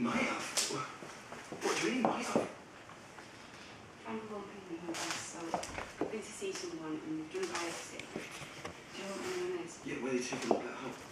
My house? What do you mean, my house? I'm going to my house, so I've been to see someone and they've done a biopsy. Do you know what I mean? Yeah, where they take a look at how?